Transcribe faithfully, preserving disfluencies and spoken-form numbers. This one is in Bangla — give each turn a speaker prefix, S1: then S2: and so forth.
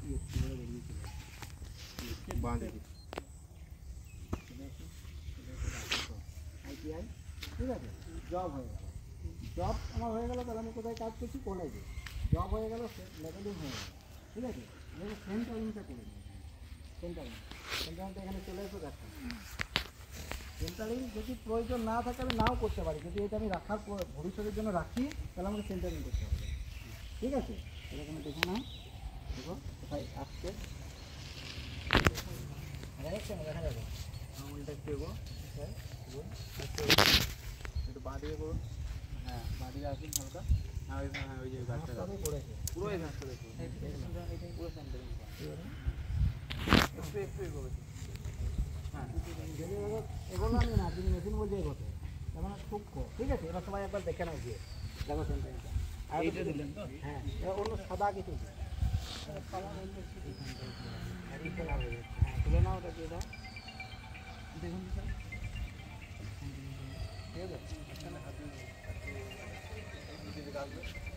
S1: আইটিআই ঠিক আছে, জব হয়ে গেল, জব আমার হয়ে গেল, তাহলে আমি কোথায় কাজ করছি? কলেজে। জব হয়ে গেল, লেভেলিং হয়ে গেল, ঠিক আছে। এবার সেন্টারিংটা করে দিই, সেন্টারিং সেন্টারিংটা এখানে চলে এসে দেখা। সেন্টারিং যদি প্রয়োজন না থাকে আমি নাও করতে পারি, যদি এটা আমি রাখার ভবিষ্যতের জন্য রাখি তাহলে আমাকে সেন্টারিং করতে হবে, ঠিক আছে। এখানে দেখে নাও, দেখো কোথায় আসছে, দেখা যাবে। আঙুলটা একটু এগো, একটু বাঁ দিকে করুন, হ্যাঁ বাঁ দিকে আসুন হালকা। হ্যাঁ ওই হ্যাঁ ওই যে গাছটা পড়েছে পুরো এই ঘাস করে পুরো সেন্টারিং একটু একটু এগোবে। হ্যাঁ এগোলো আমি না, তুমি মেশিন বলছে এগোতে, যেমন সূক্ষ্ম, ঠিক আছে। এবার সবাই একবার দেখে নাও গিয়ে, দেখো সেন্টারিংটা। এইটা দিলেন তো? হ্যাঁ, এবার অন্য সাদা কিছু হ্যাঁ তুলে নাও, ওটা দিয়ে দাও, দেখুন স্যার, ঠিক আছে।